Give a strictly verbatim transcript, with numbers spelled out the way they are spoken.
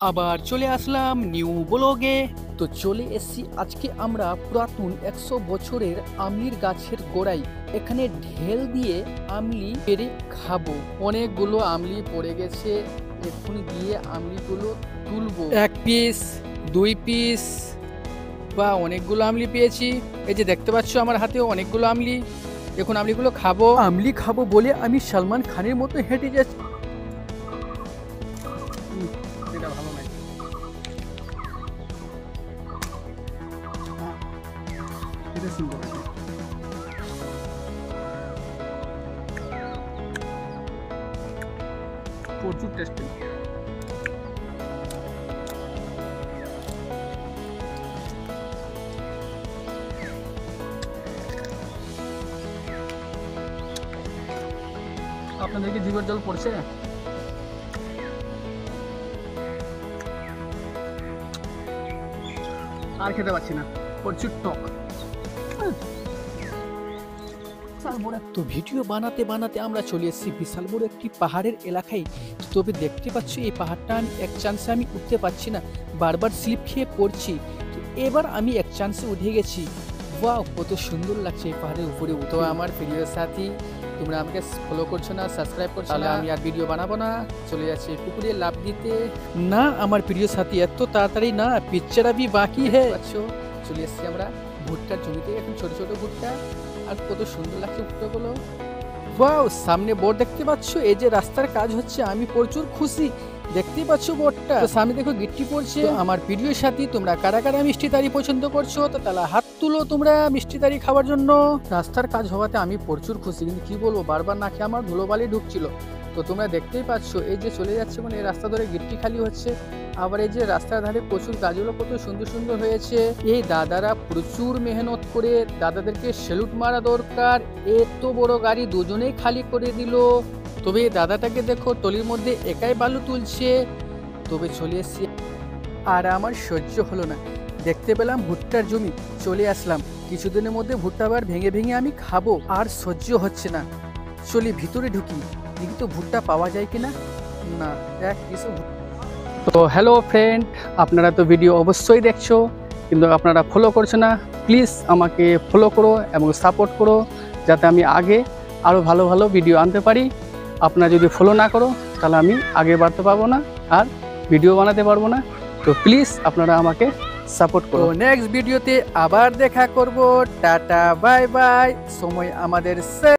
আবার চলে আসলাম নিউ ব্লগে। তো চলে এসেছি আজকে আমরা পুরাতন একশো বছরের আমলির গাছের গোড়ায়। এখানে ঢেল দিয়ে আমলি পেরে খাবো। অনেকগুলো আমলি পড়ে গেছে, এখন গিয়ে আমলিগুলো তুলবো। এক পিস, দুই পিস বা অনেকগুলো আমলি পেয়েছি। এই যে দেখতে পাচ্ছ আমার হাতেও অনেকগুলো আমলি। এখন আমলিগুলো খাবো। আমলি খাবো বলে আমি সালমান খানের মতো হেঁটে যাচ্ছি। এটা ভালো নাই। এটা সুন্দর আছে। প্রচুর টেস্টি। আপনাদেরকে জিভের জল পড়ছে? আর খেতে পাচ্ছি না, প্রচুর টক। তো ভিডিও বানাতে বানাতে আমরা চলে এসেছি বিশাল বড় একটি পাহাড়ের এলাকায়। তবে দেখতে পাচ্ছি এই পাহাড়টা আমি এক চান্সে আমি উঠতে পারছি না, বারবার স্লিপ খেয়ে পড়ছি। তো এবার আমি এক চান্সে উঠে গেছি। ওয়াও, কত সুন্দর লাগছে এই পাহাড়ের উপরে উঠে। আমার প্রিয় সাথী, তোমরা আমাকে ফলো করছো না, সাবস্ক্রাইব করছো না, আমি আর ভিডিও বানাবো না, চলে যাচ্ছি পুকুরে লাফ দিতে। না আমার প্রিয় সাথী, এত তাড়াতাড়ি না, পিকচার আবি বাকি হে। চলে এসেছি আমরা ভুট্টার জমিতে। এখন ছোট ছোট ভুট্টা, আর কত সুন্দর লাগছে ভুট্টাগুলো। ওয়াও, সামনে বোর্ড দেখতে পাচ্ছ, এই যে রাস্তার কাজ হচ্ছে, আমি প্রচুর খুশি। দেখতেই পাচ্ছ বোর্ডটা, সামনে দেখো গিট্টি পড়ছে। আমার ভিডিওর সাথে তোমরা কারা কারা মিষ্টি তারি পছন্দ করছো, তো তাহলে হাত তুলো তোমরা মিষ্টি তারি খাওয়ার জন্য। রাস্তার কাজ হওয়াতে আমি প্রচুর খুশি, কিন্তু কি বলবো, বারবার না খেয়ে আমার ধুলোবালি ঢুকছিল। তো তোমরা দেখতেই পাচ্ছ, এই যে চলে যাচ্ছে, মানে এই রাস্তা ধরে গিট্টি খালি হচ্ছে। আবার এই যে রাস্তার ধারে প্রচুর গাছগুলো কত সুন্দর সুন্দর হয়েছে। এই দাদারা প্রচুর মেহনত করে, দাদাদেরকে স্যালুট মারা দরকার। এত বড় গাড়ি দুজনেই খালি করে দিল। তবে এই দাদাটাকে দেখো, টলির মধ্যে একাই বালু তুলছে। তবে চলে এসছি, আর আমার সহ্য হলো না। দেখতে পেলাম ভুট্টার জমি, চলে আসলাম। কিছুদিনের মধ্যে ভুট্টা আবার ভেঙে ভেঙে আমি খাবো, আর সহ্য হচ্ছে না। চলি ভিতরে ঢুকি, দেখি তো ভুট্টা পাওয়া যায় কিনা। না, এক কিছু। তো হ্যালো ফ্রেন্ড, আপনারা তো ভিডিও অবশ্যই দেখছো, কিন্তু আপনারা ফলো করছো না। প্লিজ আমাকে ফলো করো এবং সাপোর্ট করো, যাতে আমি আগে আরও ভালো ভালো ভিডিও আনতে পারি। আপনারা যদি ফলো না করো, তাহলে আমি আগে বাড়তে পারবো না, আর ভিডিও বানাতে পারবো না। তো প্লিজ আপনারা আমাকে সাপোর্ট করো। নেক্সট ভিডিওতে আবার দেখা করব। টাটা, বাই বাই। সময় আমাদের